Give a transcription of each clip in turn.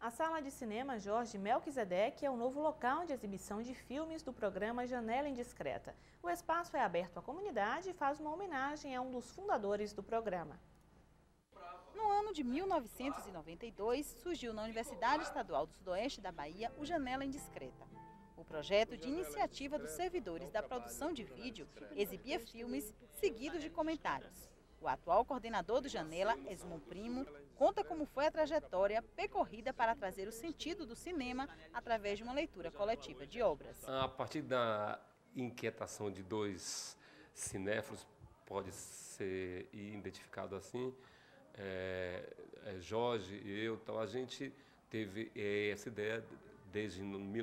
A Sala de Cinema Jorge Melquisedeque é o novo local de exibição de filmes do programa Janela Indiscreta. O espaço é aberto à comunidade e faz uma homenagem a um dos fundadores do programa. No ano de 1992, surgiu na Universidade Estadual do Sudoeste da Bahia o Janela Indiscreta. O projeto de iniciativa dos servidores da produção de vídeo exibia filmes seguidos de comentários. O atual coordenador do Janela, Esmond Primo, conta como foi a trajetória percorrida para trazer o sentido do cinema através de uma leitura coletiva de obras. A partir da inquietação de dois cinéfilos, pode ser identificado assim, Jorge e eu, então a gente teve essa ideia desde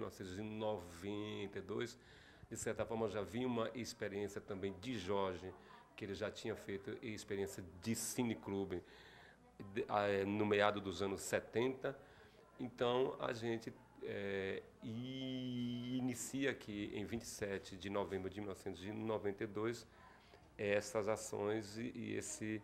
1992. De certa forma já vinha uma experiência também de Jorge, que ele já tinha feito experiência de cineclube no meado dos anos 70. Então a gente inicia aqui em 27 de novembro de 1992 essas ações e esse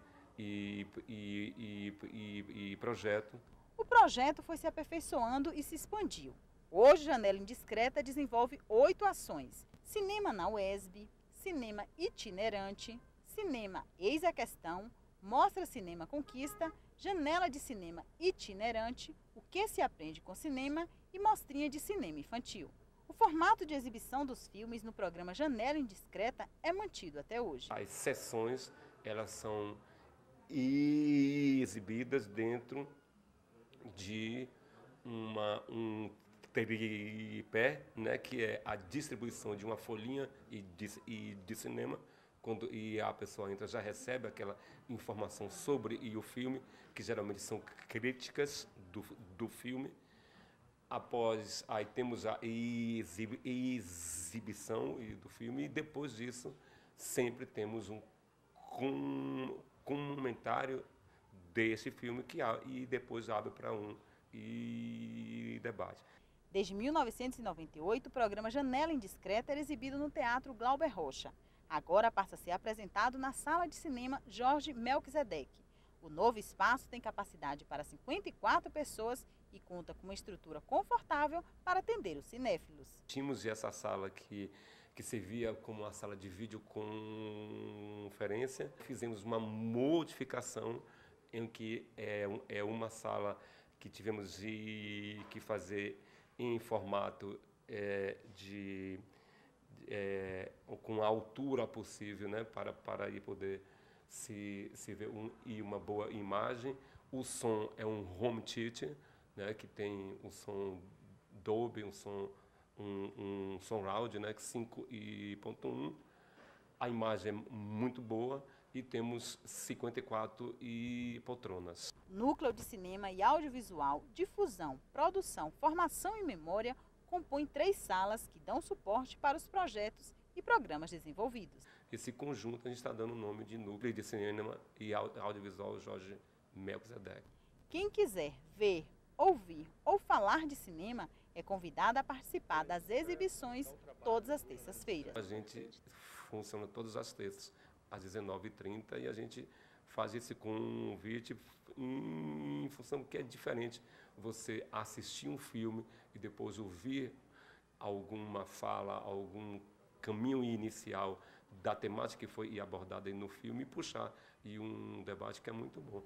projeto. O projeto foi se aperfeiçoando e se expandiu. Hoje, Janela Indiscreta desenvolve 8 ações: cinema na UESB, cinema itinerante, cinema Eis a Questão, Mostra Cinema Conquista, Janela de Cinema Itinerante, O que se aprende com cinema e Mostrinha de Cinema Infantil. O formato de exibição dos filmes no programa Janela Indiscreta é mantido até hoje. As sessões, elas são exibidas dentro de um tripé, né, que é a distribuição de uma folhinha de cinema. Quando a pessoa entra, já recebe aquela informação sobre o filme, que geralmente são críticas do filme. Após, aí temos a exibição do filme, e depois disso sempre temos um comentário desse filme e depois abre para debate. Desde 1998, o programa Janela Indiscreta era exibido no Teatro Glauber Rocha. Agora passa a ser apresentado na Sala de Cinema Jorge Melquisedeque. O novo espaço tem capacidade para 54 pessoas e conta com uma estrutura confortável para atender os cinéfilos. Tínhamos essa sala que servia como uma sala de videoconferência. Fizemos uma modificação em que é uma sala que tivemos que fazer em formato com a altura possível, né, para poder se ver uma boa imagem. O som é um home theater, né, que tem um som Dolby, um som surround, né, 5.1. A imagem é muito boa e temos 54 poltronas. Núcleo de Cinema e Audiovisual, Difusão, Produção, Formação e Memória compõe 3 salas que dão suporte para os projetos e programas desenvolvidos. Esse conjunto a gente está dando o nome de Núcleo de Cinema e Audiovisual Jorge Melquisedeque. Quem quiser ver, ouvir ou falar de cinema é convidado a participar das exibições todas as terças-feiras. A gente funciona todas as terças às 19h30 e a gente faz esse convite em função que é diferente você assistir um filme e depois ouvir alguma fala, algum caminho inicial da temática que foi abordada no filme e puxar um debate que é muito bom.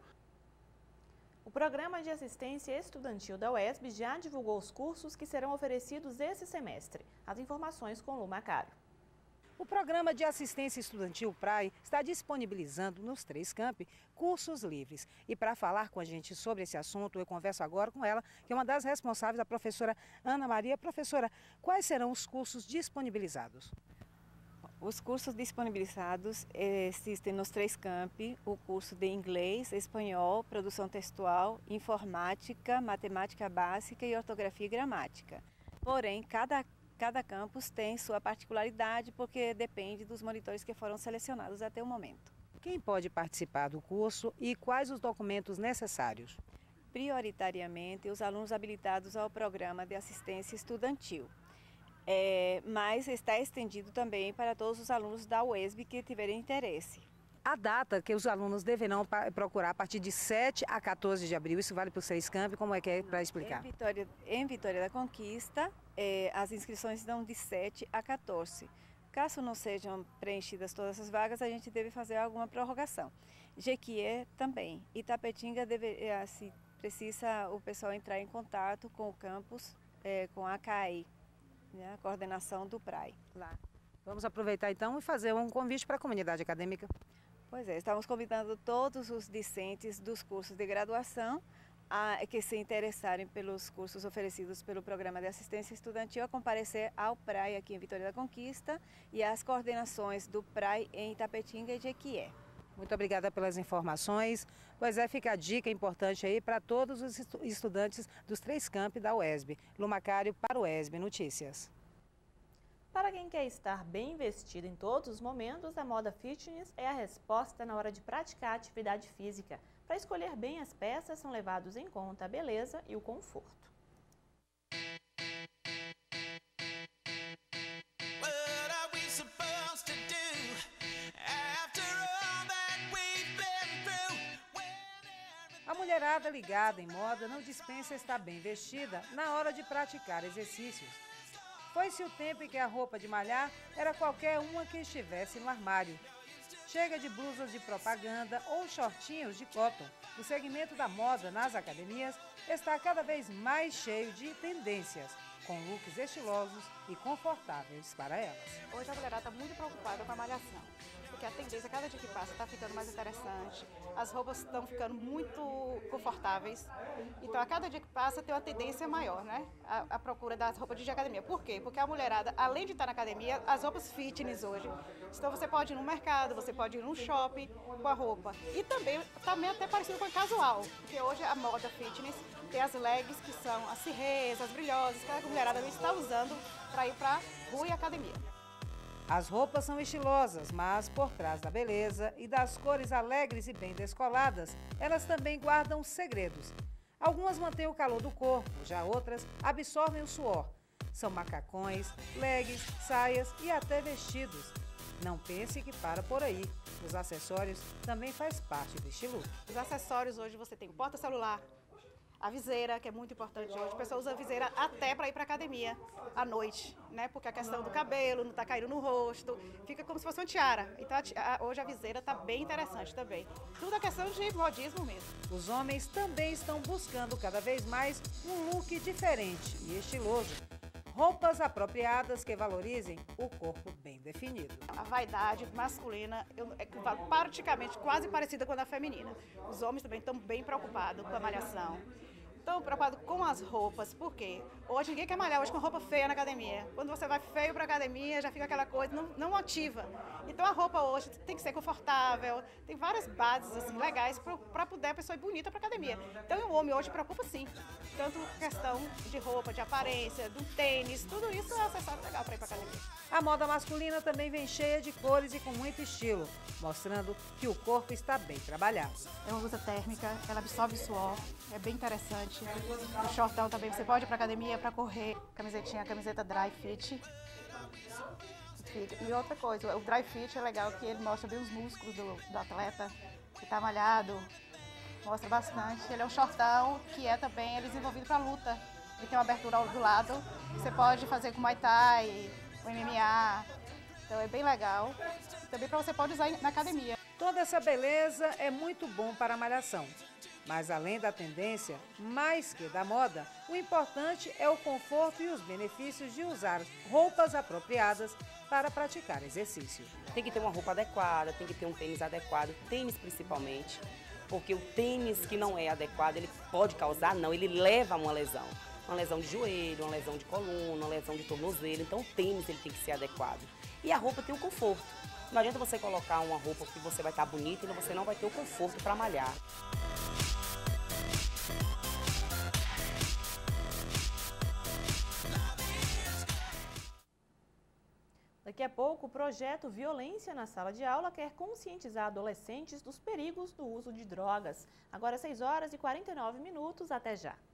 O Programa de Assistência Estudantil da UESB já divulgou os cursos que serão oferecidos esse semestre. As informações com Lu Macário. O Programa de Assistência Estudantil PRAE está disponibilizando nos 3 campi cursos livres. E para falar com a gente sobre esse assunto, eu converso agora com ela, que é uma das responsáveis, a professora Ana Maria. Professora, quais serão os cursos disponibilizados? Os cursos disponibilizados existem nos 3 campi: o curso de inglês, espanhol, produção textual, informática, matemática básica e ortografia e gramática. Porém, cada campus tem sua particularidade, porque depende dos monitores que foram selecionados até o momento. Quem pode participar do curso e quais os documentos necessários? Prioritariamente, os alunos habilitados ao programa de assistência estudantil. Mas está estendido também para todos os alunos da UESB que tiverem interesse. a data que os alunos deverão procurar a partir de 7 a 14 de abril, isso vale para os 3 campi, como é que é para explicar? Em Vitória da Conquista, as inscrições estão de 7 a 14. Caso não sejam preenchidas todas as vagas, a gente deve fazer alguma prorrogação. Jequié também. Itapetinga se precisa o pessoal entrar em contato com o campus, com a CAI, né, a coordenação do PRAI lá. Vamos aproveitar então e fazer um convite para a comunidade acadêmica. Pois é, estamos convidando todos os discentes dos cursos de graduação que se interessarem pelos cursos oferecidos pelo Programa de Assistência Estudantil a comparecer ao PRAI aqui em Vitória da Conquista e às coordenações do PRAI em Itapetinga e Jequié. Muito obrigada pelas informações. Pois é, fica a dica importante aí para todos os estudantes dos 3 campi da UESB. Lu Macário para o UESB Notícias. Para quem quer estar bem vestido em todos os momentos, a moda fitness é a resposta na hora de praticar atividade física. Para escolher bem as peças, são levados em conta a beleza e o conforto. A mulherada ligada em moda não dispensa estar bem vestida na hora de praticar exercícios. Foi-se o tempo em que a roupa de malhar era qualquer uma que estivesse no armário. Chega de blusas de propaganda ou shortinhos de cotton. O segmento da moda nas academias está cada vez mais cheio de tendências, com looks estilosos e confortáveis para elas. Hoje a mulherada está muito preocupada com a malhação, porque a tendência, cada dia que passa, está ficando mais interessante, as roupas estão ficando muito confortáveis, então a cada dia que passa tem uma tendência maior, né? A procura das roupas de academia. Por quê? Porque a mulherada, além de estar na academia, as roupas fitness hoje, então você pode ir no mercado, você pode ir num shopping com a roupa, e também até parecido com a casual, porque hoje a moda fitness tem as leggings que são as cirrês, as brilhosas, que a mulherada está usando para ir para rua e academia. As roupas são estilosas, mas por trás da beleza e das cores alegres e bem descoladas, elas também guardam segredos. Algumas mantêm o calor do corpo, já outras absorvem o suor. São macacões, leggings, saias e até vestidos. Não pense que para por aí. Os acessórios também faz parte deste look. Os acessórios hoje você tem o porta-celular, a viseira, que é muito importante hoje. A pessoa usa a viseira até para ir para a academia à noite, né? Porque a questão do cabelo não está caindo no rosto, fica como se fosse uma tiara. Então hoje a viseira está bem interessante também. Tudo é questão de modismo mesmo. Os homens também estão buscando cada vez mais um look diferente e estiloso. Roupas apropriadas que valorizem o corpo bem definido. A vaidade masculina é praticamente quase parecida com a da feminina. Os homens também estão bem preocupados com a malhação. Estão preocupados com as roupas, por quê? Hoje ninguém quer malhar hoje com roupa feia na academia. Quando você vai feio para a academia, já fica aquela coisa, não motiva. Então a roupa hoje tem que ser confortável, tem várias bases assim, legais para poder a pessoa ir bonita para a academia. Então o homem hoje preocupa sim, tanto questão de roupa, de aparência, do tênis, tudo isso é acessório legal para ir para a academia. A moda masculina também vem cheia de cores e com muito estilo, mostrando que o corpo está bem trabalhado. É uma blusa térmica, ela absorve suor, é bem interessante. O shortão também, você pode ir para academia para correr, camiseta dry fit. E outra coisa, o dry fit é legal que ele mostra bem os músculos do atleta, que está malhado, mostra bastante. Ele é um shortão que é também desenvolvido para luta. Ele tem uma abertura do lado, você pode fazer com Muay Thai, o MMA, então é bem legal. Também para você pode usar na academia. Toda essa beleza é muito bom para a malhação. Mas além da tendência, mais que da moda, o importante é o conforto e os benefícios de usar roupas apropriadas para praticar exercício. Tem que ter uma roupa adequada, tem que ter um tênis adequado, tênis principalmente, porque o tênis que não é adequado, ele pode causar, ele leva a uma lesão de joelho, uma lesão de coluna, uma lesão de tornozelo, então o tênis ele tem que ser adequado. E a roupa tem o conforto. Não adianta você colocar uma roupa que você vai estar bonita e você não vai ter o conforto para malhar. Daqui a pouco, o projeto Violência na Sala de Aula quer conscientizar adolescentes dos perigos do uso de drogas. Agora 6 horas e 49 minutos, até já.